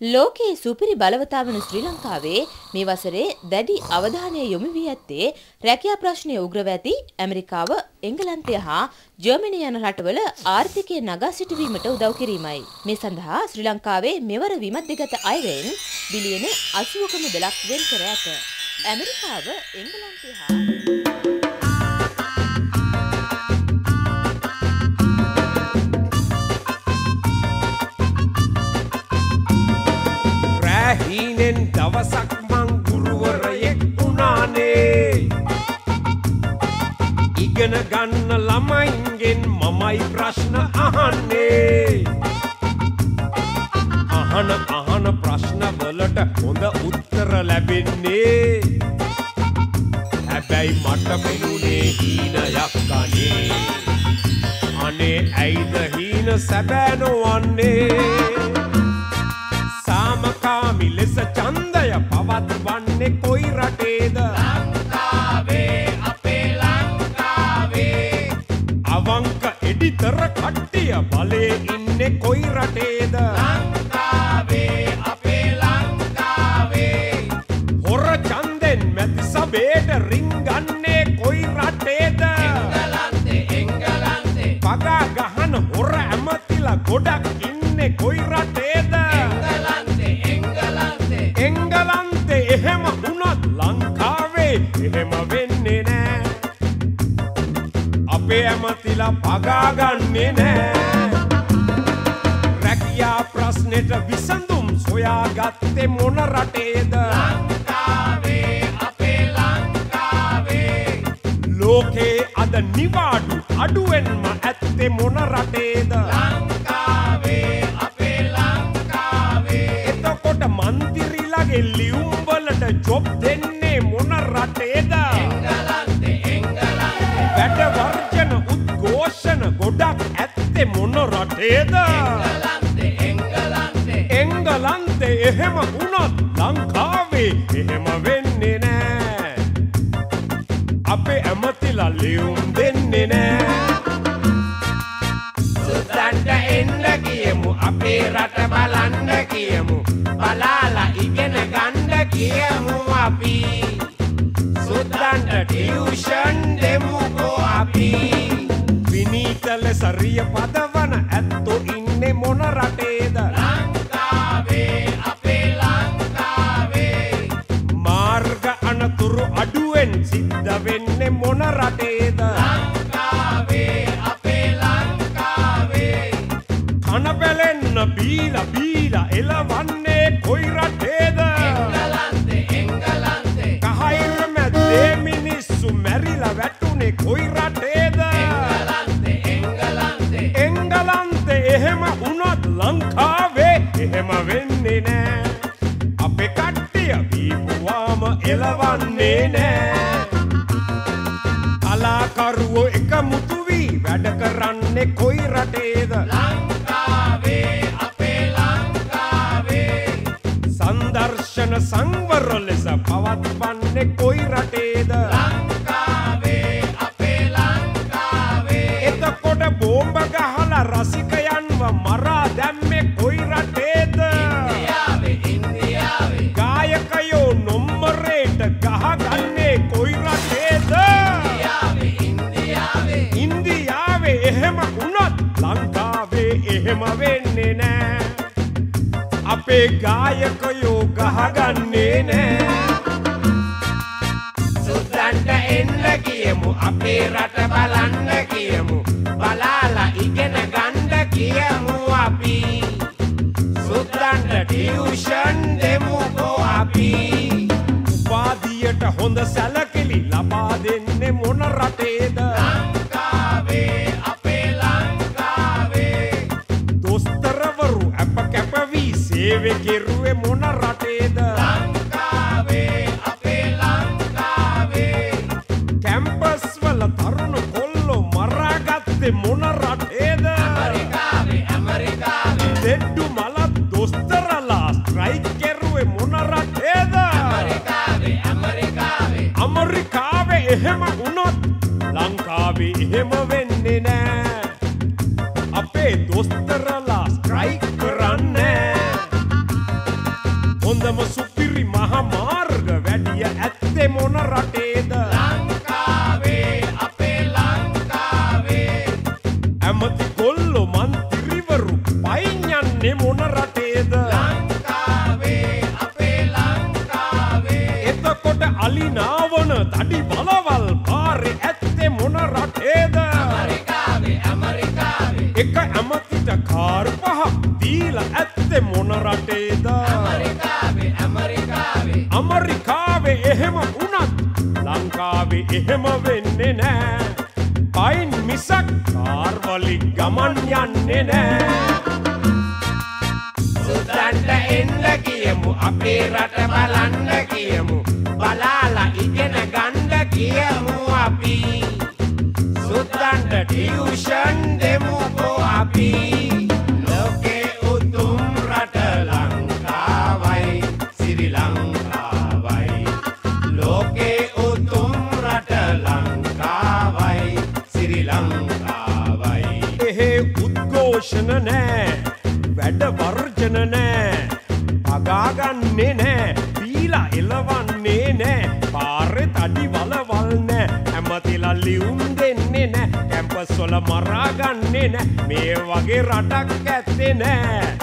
ලෝකයේ සුපිරි බලවතා වන ශ්‍රී ලංකාවේ මේ වසරේ දැඩි අවධානය යොමු වී ඇත්තේ රැකියා ප්‍රශ්නය උග්‍රව ඇති ඇමරිකාව, එංගලන්තය හා ජර්මනිය යන රටවල ආර්ථිකය නගා සිටුවීමට උදව් කිරීමයි. මේ සඳහා ශ්‍රී ලංකාවේ මෙවර විමධ්‍යගත අයවෙන් බිලියන 80ක මුදලක් වෙන් කර ඇත. ඇමරිකාව, එංගලන්තය හා හීනෙන් දවසක් මං ගුරුවරයෙක් වුණානේ. ඉගෙන ගන්න ළමයින්ගෙන් මමයි ප්‍රශ්න අහන්නේ. අහන ප්‍රශ්න වලට හොඳ උත්තර ලැබෙන්නේ. හැබැයි මට පෙනුනේ හීනයක් අනේ. අනේ ඇයිද හීන සැබෑ නොවන්නේ? සාමකාමී ලෙස ඡන්දය පවත්වන්නේ කොයි රටේද? ලංකාවේ, අපේ ලංකාවේ. අවංක එඩිටර් කට්ටිය බලේ ඉන්නේ කොයි රටේද? ලංකාවේ, අපේ ලංකාවේ. හොර ඡන්දෙන් මැති සබේට රින්ගන්නේ කොයි රටේද? එංගලන්තේ. පගා ගහන හොර ඇමතිලා ගොඩක් ඉන්නේ කොයි රටේද? එංගලන්තේ. එහෙම වුණත් ලංකාවේ එහෙම වෙන්නේ නෑ. අපේ ඇමතිලා පගාගන්නේ නෑ. රැකියා ප්‍රශ්නෙට විසඳුම් සොයාගත්තේ මොන රටේද? ලංකාවේ, අපේ ලංකාවේ. ලෝකේ අද නිවාඩු අඩුවෙන්ම ඇත්තේ මොන රටේද? ලංකාවේ, අපේ ලංකාවේ. එතකොට මන්තිරිලාගේ ලියුම් වලට ජොබ් දෙන්නේ මොන රටේද? එංගලන්තේ. වැඩ වර්ජන උද්ඝෝෂණ ගොඩක් ඇත්තේ මොන රටේද? එංගලන්තේ. එහෙම වුණත් ලංකාවේ එහෙම වෙන්නේ නෑ. අපේ ඇමතිලා ලියුම් දෙන්නේ නෑ. සුද්දන්ට එන්න කියමු, අපේ රට බලන්න කියමු. බලාලා ඉගෙන ගන්න කියමු අපි. සුද්දන්ට ටියුෂන් දෙමුකෝ අපි. විනීත ලෙස රිය පදවන ඇත්තෝ ඉන්නේ මොන රටේද? ලංකාවේ, අපේ ලංකාවේ. මාර්ග අනතුරු අඩුවෙන් සිද්ධ වෙන්නේ මොන රටේද? ලංකාවේ, අපේ ලංකාවේ. කන බැලෙන්න බීලා එලවන්නේ කොයි රටේද? එංගලන්තේ. කහයිර මැද්දේ මිනිස්සු මැරිලා වැටුනේ කොයි රටේද? එංගලන්තේ. එහෙම වුණත් ලංකාවේ එහෙම වෙන්නේ නෑ. අපේ කට්ටිය බීපුවාම එලවන්නේ නෑ. කලාකරුවෝ එකමුතු වී වැඩ කරන්නේ කොයි රටේද? ලංකාවේ, අපේ ලංකාවේ. සංදර්ශන සංවර ලෙස පවත්වන්නේ කොයි රටේද? ලංකාවේ, අපේ ලංකාවේ. එතකොට බෝම්බ ගහලා රසිකයන්ව මරා දැම්මේ කොයි රටේද? ඉන්දියාවේ. ගායකයෝ නොම්බරේට ගහගන්නේ කොයි රටේද? ඉන්දියාවේ. එහෙම වුණත් ලංකාවේ එහෙම වෙන්නේ නෑ. අපේ ගායකයෝ ගහගන්නේ නෑ. සුද්දන්ට එන්න කියමු, අපේ රට බලන්න කියමු. බලාලා ඉගෙන ගන්න කියමු අපි. සුද්දන්ට ටියුෂන් දෙමුකෝ අපි. උපාධියට හොඳ සැලකිලි ලබා දෙන්නේ මොන රටේද? ලංකාවේ, අපේ ලංකාවේ. දොස්තරවරු අප කැප වී සේවය කෙරුවේ මොන රටේද? ලංකාවේ, අපේ ලංකාවේ. කැම්පස් වල තරුණ කොල්ලෝ මරාගත්තේ මොන රටේද? ඇමරිකාවේ. දෙඩ්ඩු මලත් දොස්තරලා ස්ට්‍රයික් කෙරුවේ මොන රටේද? ඇමරිකාවේ. එහෙම වුණත් ලංකාවේ එහෙම වෙන්නේ නෑ. අපේ දොස්තරලා ස්ට්‍රයික් කරන්නේ. සිරි මහ මාර්ග වැඩිය ඇත්තේ මොන රටේද? ලංකාවේ අපේ ලංකාවේ ඇමති කොල්ලෝ මන්ත්‍රීවරු පයින් යන්නේ මොන රටේද? ලංකාවේ අපේ ලංකාවේ එතකොට අලිනාවන තඩි බලවල් පාරේ ඇත්තේ මොන රටේද? ඇමරිකාවේ එක ඇමතිට කාර් පහක් දීලා ඇත්තේ මොන රටේද? ඇමරිකාවේ එහෙම වුණත් ලංකාවේ එහෙම වෙන්නේ නෑ. පයින් මිසක් කාර් වලින් ගමන් යන්නේ නෑ. සුද්දන්ට එන්න කියමු අපේ රට බලන්න කියමු බලාලා ඉගෙන ගන්න කියමු අපි සුද්දන්ට ටියුෂන් දෙමුකෝ අපි ලෝකේ උතුම් රට ලංකාවයි ශ්‍රී ලංකාවයි ලෝකේ උතුම් රට ලංකාවයි ශ්‍රී ලංකාවයි එහෙ උද්ඝෝෂණ නෑ, වැඩ වර්ජන නෑ, අගාගන්නේ නෑ, පීලා එලවන්නේ නෑ, පාරේ තඩි වලවල් නෑ, ඇමතිලා ලියුම් දෙන්නේ නෑ, කැම්පස් වල මරාගන්නේ නෑ, මේ වගේ රටක් ඇත්තේ නෑ.